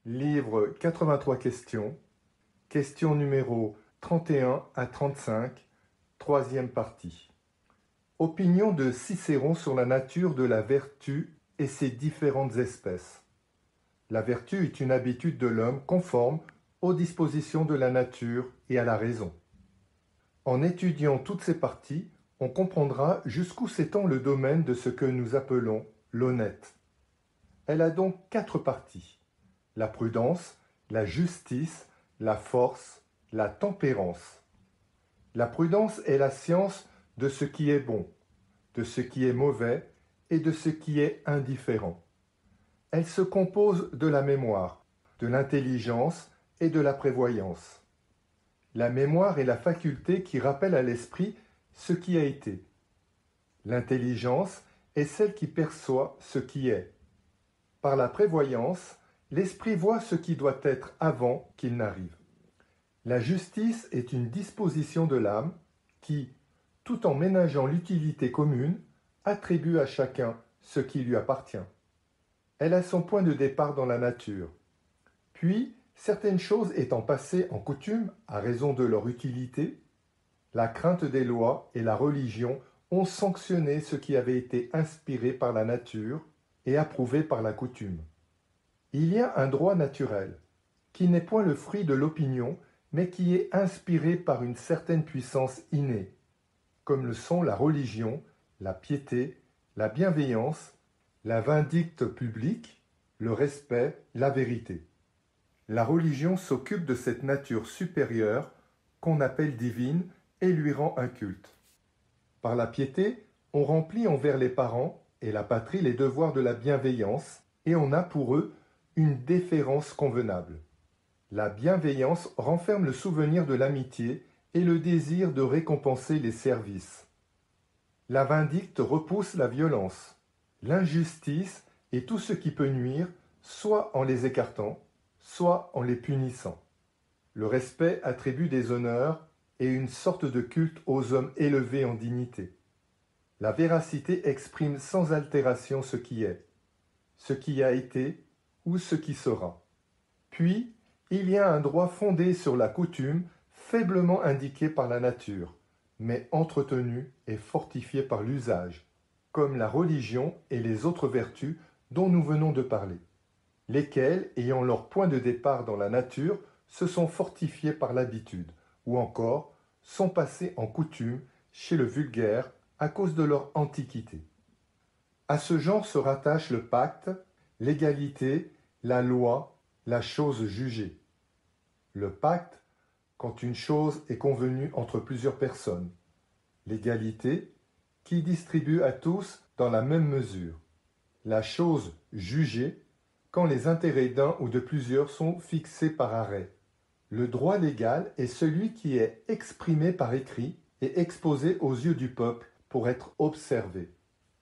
Livre 83 questions, question numéro 31 à 35, troisième partie. Opinion de Cicéron sur la nature de la vertu et ses différentes espèces. La vertu est une habitude de l'homme conforme aux dispositions de la nature et à la raison. En étudiant toutes ces parties, on comprendra jusqu'où s'étend le domaine de ce que nous appelons l'honnête. Elle a donc 4 parties: la prudence, la justice, la force, la tempérance. La prudence est la science de ce qui est bon, de ce qui est mauvais et de ce qui est indifférent. Elle se compose de la mémoire, de l'intelligence et de la prévoyance. La mémoire est la faculté qui rappelle à l'esprit ce qui a été. L'intelligence est celle qui perçoit ce qui est. Par la prévoyance, l'esprit voit ce qui doit être avant qu'il n'arrive. La justice est une disposition de l'âme qui, tout en ménageant l'utilité commune, attribue à chacun ce qui lui appartient. Elle a son point de départ dans la nature. Puis, certaines choses étant passées en coutume à raison de leur utilité, la crainte des lois et la religion ont sanctionné ce qui avait été inspiré par la nature et approuvé par la coutume. Il y a un droit naturel, qui n'est point le fruit de l'opinion, mais qui est inspiré par une certaine puissance innée, comme le sont la religion, la piété, la bienveillance, la vindicte publique, le respect, la vérité. La religion s'occupe de cette nature supérieure qu'on appelle divine et lui rend un culte. Par la piété, on remplit envers les parents et la patrie les devoirs de la bienveillance et on a pour eux une déférence convenable. La bienveillance renferme le souvenir de l'amitié et le désir de récompenser les services. La vindicte repousse la violence, l'injustice et tout ce qui peut nuire, soit en les écartant, soit en les punissant. Le respect attribue des honneurs et une sorte de culte aux hommes élevés en dignité. La véracité exprime sans altération ce qui est, ce qui a été ou ce qui sera. Puis, il y a un droit fondé sur la coutume, faiblement indiqué par la nature, mais entretenu et fortifié par l'usage, comme la religion et les autres vertus dont nous venons de parler, lesquelles, ayant leur point de départ dans la nature, se sont fortifiées par l'habitude, ou encore sont passées en coutume chez le vulgaire à cause de leur antiquité. À ce genre se rattachent le pacte, l'égalité, la loi, la chose jugée. Le pacte, quand une chose est convenue entre plusieurs personnes. L'égalité, qui distribue à tous dans la même mesure. La chose jugée, quand les intérêts d'un ou de plusieurs sont fixés par arrêt. Le droit légal est celui qui est exprimé par écrit et exposé aux yeux du peuple pour être observé.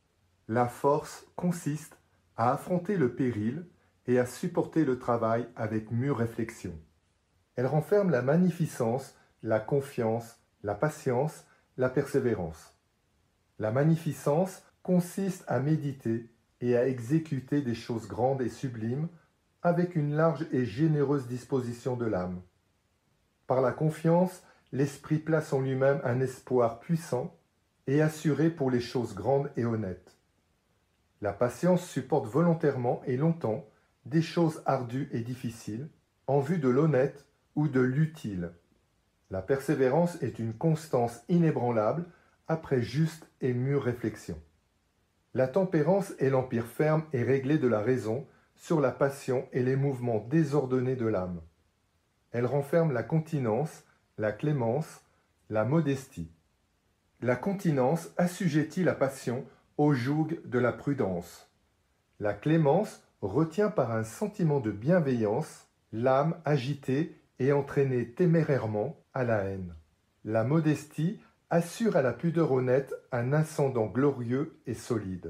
La force consiste à affronter le péril et à supporter le travail avec mûre réflexion. Elle renferme la magnificence, la confiance, la patience, la persévérance. La magnificence consiste à méditer et à exécuter des choses grandes et sublimes avec une large et généreuse disposition de l'âme. Par la confiance, l'esprit place en lui-même un espoir puissant et assuré pour les choses grandes et honnêtes. La patience supporte volontairement et longtemps des choses ardues et difficiles, en vue de l'honnête ou de l'utile. La persévérance est une constance inébranlable après juste et mûre réflexion. La tempérance est l'empire ferme et réglé de la raison sur la passion et les mouvements désordonnés de l'âme. Elle renferme la continence, la clémence, la modestie. La continence assujettit la passion au joug de la prudence. La clémence retient par un sentiment de bienveillance l'âme agitée et entraînée témérairement à la haine. La modestie assure à la pudeur honnête un ascendant glorieux et solide.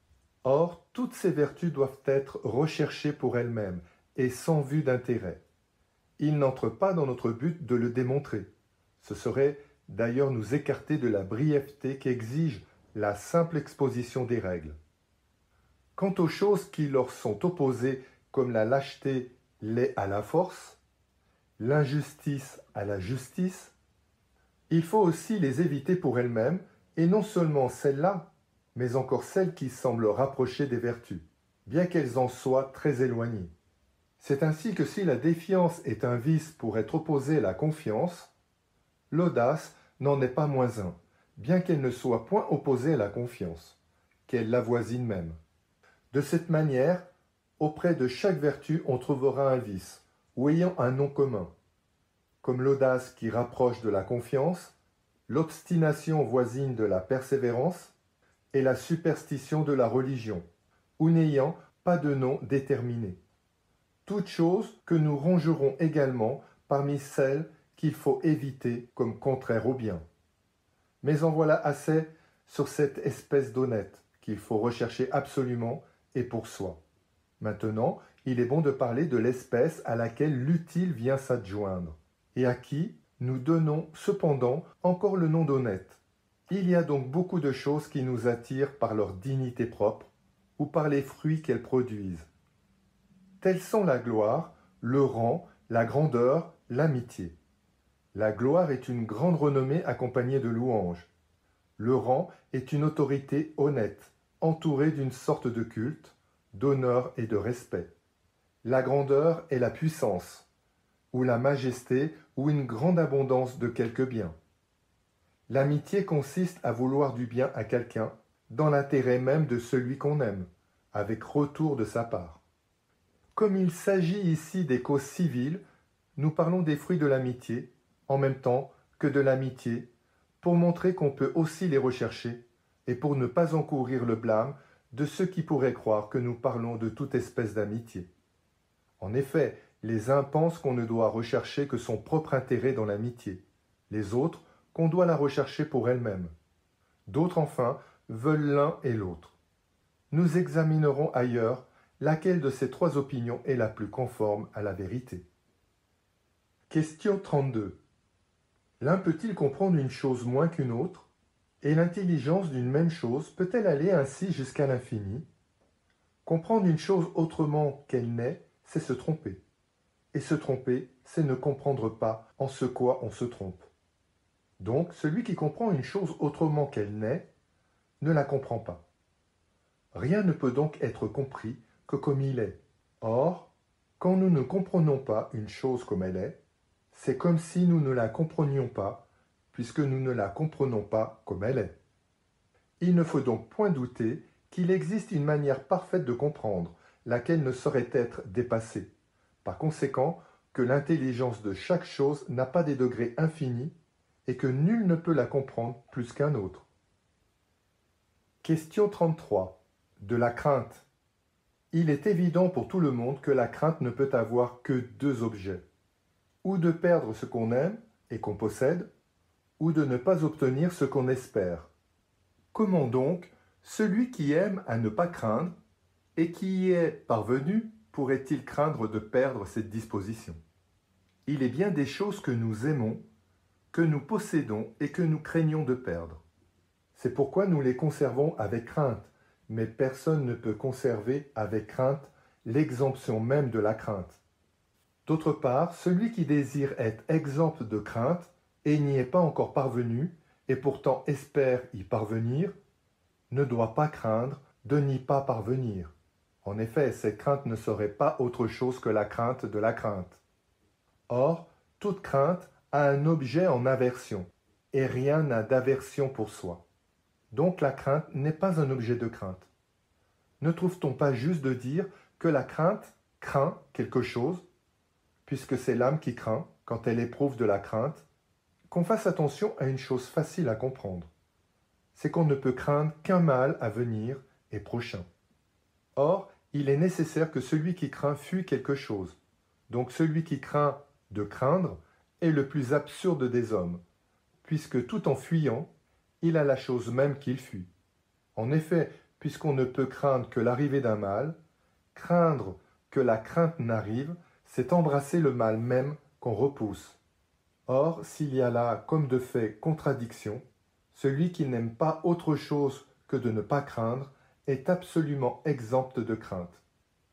Or, toutes ces vertus doivent être recherchées pour elles-mêmes et sans vue d'intérêt. Il n'entre pas dans notre but de le démontrer. Ce serait d'ailleurs nous écarter de la brièveté qu'exige la simple exposition des règles. Quant aux choses qui leur sont opposées, comme la lâcheté les à la force, l'injustice à la justice. Il faut aussi les éviter pour elles-mêmes, et non seulement celles-là, mais encore celles qui semblent rapprocher des vertus, bien qu'elles en soient très éloignées. C'est ainsi que si la défiance est un vice pour être opposée à la confiance, l'audace n'en est pas moins un, bien qu'elle ne soit point opposée à la confiance, qu'elle l'avoisine même. De cette manière, auprès de chaque vertu on trouvera un vice, ou ayant un nom commun, comme l'audace qui rapproche de la confiance, l'obstination voisine de la persévérance, et la superstition de la religion, ou n'ayant pas de nom déterminé. Toutes choses que nous rangerons également parmi celles qu'il faut éviter comme contraires au bien. Mais en voilà assez sur cette espèce d'honnête qu'il faut rechercher absolument et pour soi. Maintenant, il est bon de parler de l'espèce à laquelle l'utile vient s'adjoindre, et à qui nous donnons cependant encore le nom d'honnête. Il y a donc beaucoup de choses qui nous attirent par leur dignité propre ou par les fruits qu'elles produisent. Tels sont la gloire, le rang, la grandeur, l'amitié. La gloire est une grande renommée accompagnée de louanges. Le rang est une autorité honnête, entourée d'une sorte de culte, d'honneur et de respect. La grandeur est la puissance, ou la majesté, ou une grande abondance de quelque bien. L'amitié consiste à vouloir du bien à quelqu'un, dans l'intérêt même de celui qu'on aime, avec retour de sa part. Comme il s'agit ici des causes civiles, nous parlons des fruits de l'amitié, en même temps que de l'amitié, pour montrer qu'on peut aussi les rechercher, et pour ne pas encourir le blâme de ceux qui pourraient croire que nous parlons de toute espèce d'amitié. En effet, les uns pensent qu'on ne doit rechercher que son propre intérêt dans l'amitié, les autres qu'on doit la rechercher pour elle-même. D'autres enfin veulent l'un et l'autre. Nous examinerons ailleurs laquelle de ces trois opinions est la plus conforme à la vérité. Question 32. L'un peut-il comprendre une chose moins qu'une autre? Et l'intelligence d'une même chose peut-elle aller ainsi jusqu'à l'infini? Comprendre une chose autrement qu'elle n'est, c'est se tromper. Et se tromper, c'est ne comprendre pas en ce quoi on se trompe. Donc, celui qui comprend une chose autrement qu'elle n'est, ne la comprend pas. Rien ne peut donc être compris que comme il est. Or, quand nous ne comprenons pas une chose comme elle est, c'est comme si nous ne la comprenions pas, puisque nous ne la comprenons pas comme elle est. Il ne faut donc point douter qu'il existe une manière parfaite de comprendre, laquelle ne saurait être dépassée. Par conséquent, que l'intelligence de chaque chose n'a pas des degrés infinis, et que nul ne peut la comprendre plus qu'un autre. Question 33. De la crainte. Il est évident pour tout le monde que la crainte ne peut avoir que deux objets. Ou de perdre ce qu'on aime et qu'on possède, ou de ne pas obtenir ce qu'on espère. Comment donc celui qui aime à ne pas craindre et qui y est parvenu pourrait-il craindre de perdre cette disposition? Il est bien des choses que nous aimons, que nous possédons et que nous craignons de perdre. C'est pourquoi nous les conservons avec crainte, mais personne ne peut conserver avec crainte l'exemption même de la crainte. D'autre part, celui qui désire être exempt de crainte et n'y est pas encore parvenu, et pourtant espère y parvenir, ne doit pas craindre de n'y pas parvenir. En effet, cette crainte ne serait pas autre chose que la crainte de la crainte. Or, toute crainte a un objet en aversion, et rien n'a d'aversion pour soi. Donc la crainte n'est pas un objet de crainte. Ne trouve-t-on pas juste de dire que la crainte craint quelque chose, puisque c'est l'âme qui craint quand elle éprouve de la crainte, qu'on fasse attention à une chose facile à comprendre. C'est qu'on ne peut craindre qu'un mal à venir et prochain. Or, il est nécessaire que celui qui craint fuit quelque chose. Donc celui qui craint de craindre est le plus absurde des hommes, puisque tout en fuyant, il a la chose même qu'il fuit. En effet, puisqu'on ne peut craindre que l'arrivée d'un mal, craindre que la crainte n'arrive, c'est embrasser le mal même qu'on repousse. Or, s'il y a là, comme de fait, contradiction, celui qui n'aime pas autre chose que de ne pas craindre est absolument exempt de crainte.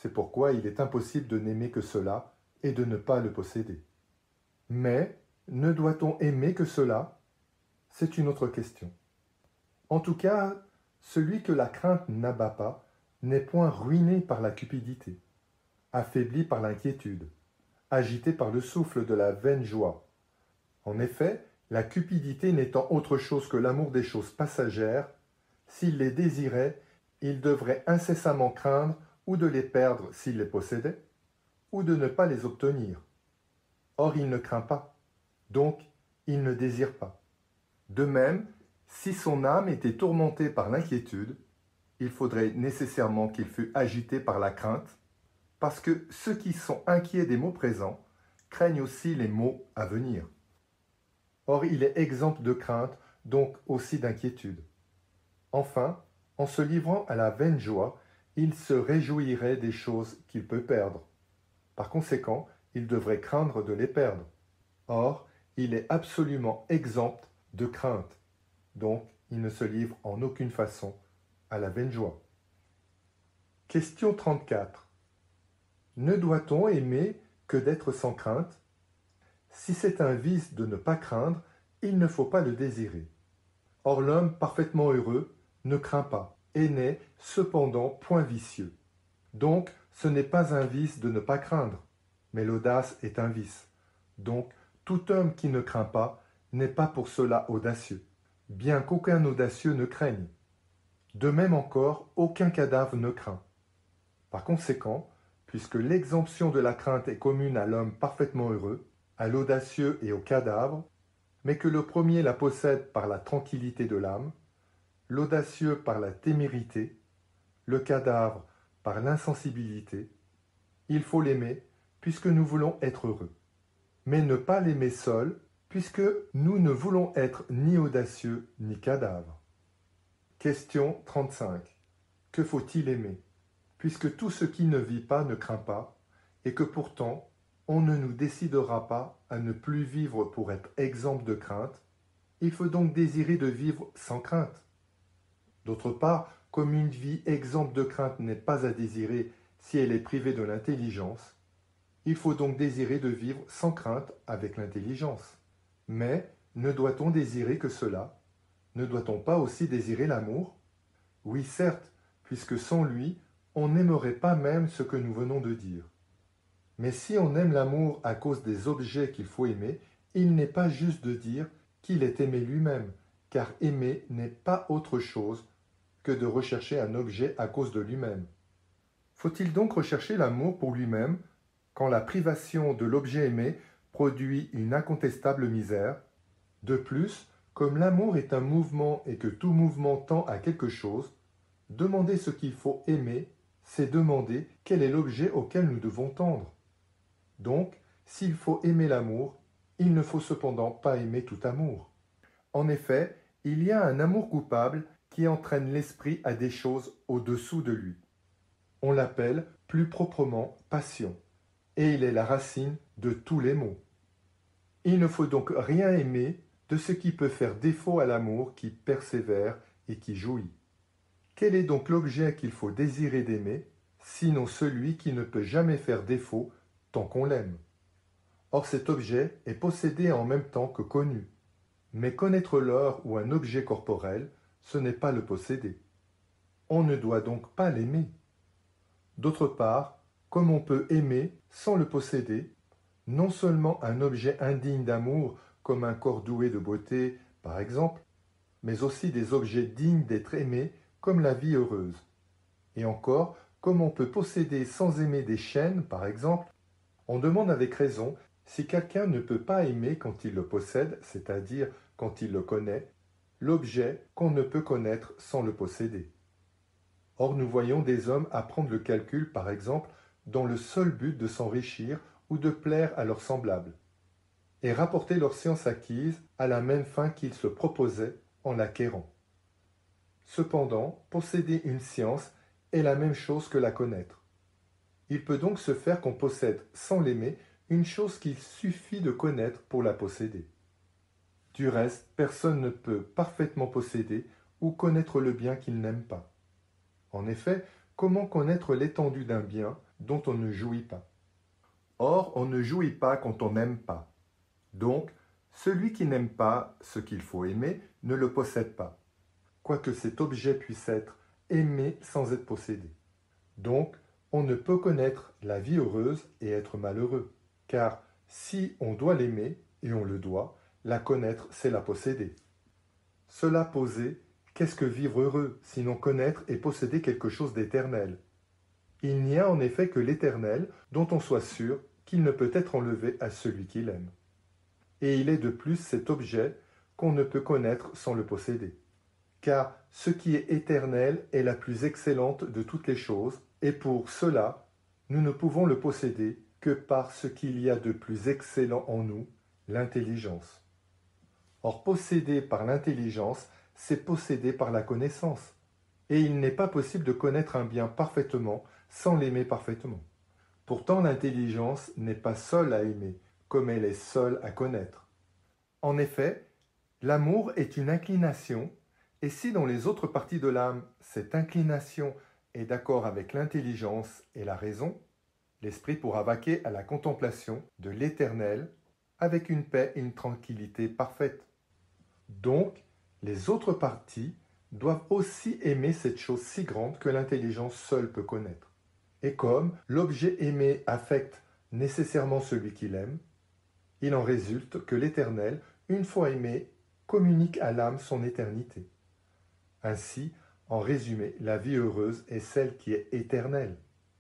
C'est pourquoi il est impossible de n'aimer que cela et de ne pas le posséder. Mais ne doit-on aimer que cela? C'est une autre question. En tout cas, celui que la crainte n'abat pas n'est point ruiné par la cupidité, affaibli par l'inquiétude, agité par le souffle de la vaine joie. En effet, la cupidité n'étant autre chose que l'amour des choses passagères, s'il les désirait, il devrait incessamment craindre ou de les perdre s'il les possédait, ou de ne pas les obtenir. Or il ne craint pas, donc il ne désire pas. De même, si son âme était tourmentée par l'inquiétude, il faudrait nécessairement qu'il fût agité par la crainte, parce que ceux qui sont inquiets des maux présents craignent aussi les maux à venir. Or il est exempt de crainte, donc aussi d'inquiétude. Enfin, en se livrant à la vaine joie, il se réjouirait des choses qu'il peut perdre. Par conséquent, il devrait craindre de les perdre. Or, il est absolument exempt de crainte, donc il ne se livre en aucune façon à la vaine joie. Question 34. Ne doit-on aimer que d'être sans crainte? Si c'est un vice de ne pas craindre, il ne faut pas le désirer. Or l'homme parfaitement heureux ne craint pas, et n'est cependant point vicieux. Donc ce n'est pas un vice de ne pas craindre, mais l'audace est un vice. Donc tout homme qui ne craint pas n'est pas pour cela audacieux, bien qu'aucun audacieux ne craigne. De même encore, aucun cadavre ne craint. Par conséquent, puisque l'exemption de la crainte est commune à l'homme parfaitement heureux, à l'audacieux et au cadavre, mais que le premier la possède par la tranquillité de l'âme, l'audacieux par la témérité, le cadavre par l'insensibilité, il faut l'aimer puisque nous voulons être heureux, mais ne pas l'aimer seul puisque nous ne voulons être ni audacieux ni cadavre. Question 35. Que faut-il aimer? Puisque tout ce qui ne vit pas ne craint pas, et que pourtant on ne nous décidera pas à ne plus vivre pour être exempt de crainte, il faut donc désirer de vivre sans crainte. D'autre part, comme une vie exempte de crainte n'est pas à désirer si elle est privée de l'intelligence, il faut donc désirer de vivre sans crainte avec l'intelligence. Mais ne doit-on désirer que cela? Ne doit-on pas aussi désirer l'amour? Oui, certes, puisque sans lui, on n'aimerait pas même ce que nous venons de dire. Mais si on aime l'amour à cause des objets qu'il faut aimer, il n'est pas juste de dire qu'il est aimé lui-même, car aimer n'est pas autre chose que de rechercher un objet à cause de lui-même. Faut-il donc rechercher l'amour pour lui-même quand la privation de l'objet aimé produit une incontestable misère? De plus, comme l'amour est un mouvement et que tout mouvement tend à quelque chose, demander ce qu'il faut aimer, c'est demander quel est l'objet auquel nous devons tendre. Donc, s'il faut aimer l'amour, il ne faut cependant pas aimer tout amour. En effet, il y a un amour coupable qui entraîne l'esprit à des choses au-dessous de lui. On l'appelle plus proprement passion, et il est la racine de tous les maux. Il ne faut donc rien aimer de ce qui peut faire défaut à l'amour qui persévère et qui jouit. Quel est donc l'objet qu'il faut désirer d'aimer, sinon celui qui ne peut jamais faire défaut tant qu'on l'aime? Or cet objet est possédé en même temps que connu. Mais connaître l'or ou un objet corporel, ce n'est pas le posséder. On ne doit donc pas l'aimer. D'autre part, comme on peut aimer sans le posséder, non seulement un objet indigne d'amour comme un corps doué de beauté, par exemple, mais aussi des objets dignes d'être aimés comme la vie heureuse. Et encore, comme on peut posséder sans aimer des chaînes, par exemple, on demande avec raison si quelqu'un ne peut pas aimer quand il le possède, c'est-à-dire quand il le connaît, l'objet qu'on ne peut connaître sans le posséder. Or nous voyons des hommes apprendre le calcul, par exemple, dans le seul but de s'enrichir ou de plaire à leurs semblables, et rapporter leur science acquise à la même fin qu'ils se proposaient en l'acquérant. Cependant, posséder une science est la même chose que la connaître. Il peut donc se faire qu'on possède sans l'aimer une chose qu'il suffit de connaître pour la posséder. Du reste, personne ne peut parfaitement posséder ou connaître le bien qu'il n'aime pas. En effet, comment connaître l'étendue d'un bien dont on ne jouit pas. Or, on ne jouit pas quand on n'aime pas. Donc, celui qui n'aime pas ce qu'il faut aimer ne le possède pas, quoique cet objet puisse être aimé sans être possédé. Donc, on ne peut connaître la vie heureuse et être malheureux, car si on doit l'aimer, et on le doit, la connaître, c'est la posséder. Cela posé, qu'est-ce que vivre heureux, sinon connaître et posséder quelque chose d'éternel? Il n'y a en effet que l'éternel, dont on soit sûr qu'il ne peut être enlevé à celui qui l'aime. Et il est de plus cet objet qu'on ne peut connaître sans le posséder. Car ce qui est éternel est la plus excellente de toutes les choses, et pour cela, nous ne pouvons le posséder que par ce qu'il y a de plus excellent en nous, l'intelligence. Or, posséder par l'intelligence, c'est posséder par la connaissance. Et il n'est pas possible de connaître un bien parfaitement sans l'aimer parfaitement. Pourtant, l'intelligence n'est pas seule à aimer, comme elle est seule à connaître. En effet, l'amour est une inclination, et si dans les autres parties de l'âme, cette inclination est d'accord avec l'intelligence et la raison, l'esprit pourra vaquer à la contemplation de l'éternel avec une paix et une tranquillité parfaite. Donc, les autres parties doivent aussi aimer cette chose si grande que l'intelligence seule peut connaître. Et comme l'objet aimé affecte nécessairement celui qui l'aime, il en résulte que l'Éternel, une fois aimé, communique à l'âme son éternité. Ainsi, en résumé, la vie heureuse est celle qui est éternelle.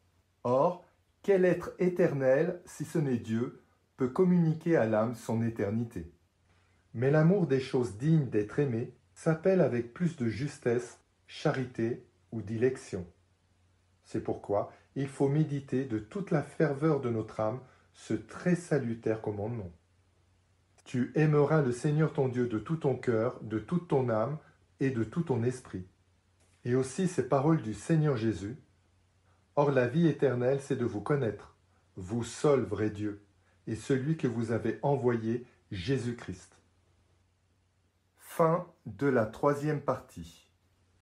Or, quel être éternel, si ce n'est Dieu, peut communiquer à l'âme son éternité? Mais l'amour des choses dignes d'être aimées s'appelle avec plus de justesse charité ou dilection. C'est pourquoi il faut méditer de toute la ferveur de notre âme ce très salutaire commandement. Tu aimeras le Seigneur ton Dieu de tout ton cœur, de toute ton âme et de tout ton esprit. Et aussi ces paroles du Seigneur Jésus. Or la vie éternelle, c'est de vous connaître, vous seul vrai Dieu, et celui que vous avez envoyé, Jésus-Christ. Fin de la 3e partie.